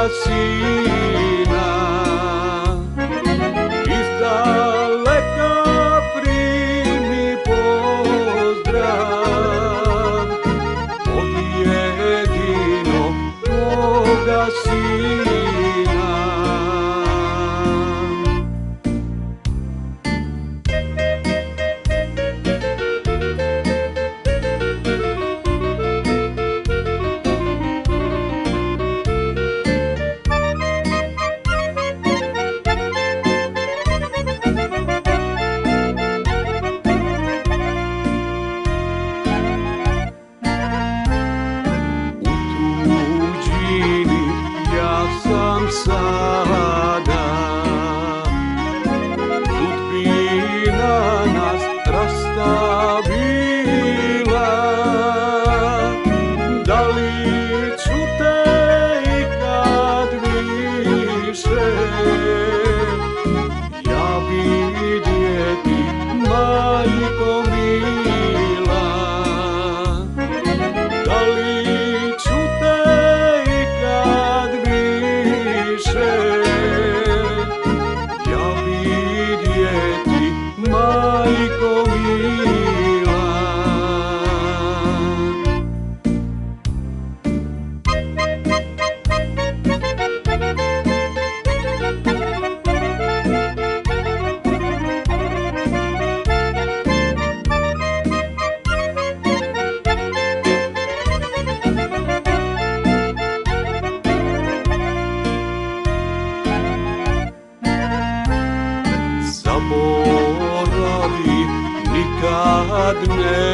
sina. Izdaleka primi pozdrav od jedinog tvoga sina. Sada sudbina nas rastavila, da li ću te ikad više ja vidjeti, majko mila? Da li ću te ikad više ja vidjeti, majko mila? Zaboravi nikad ne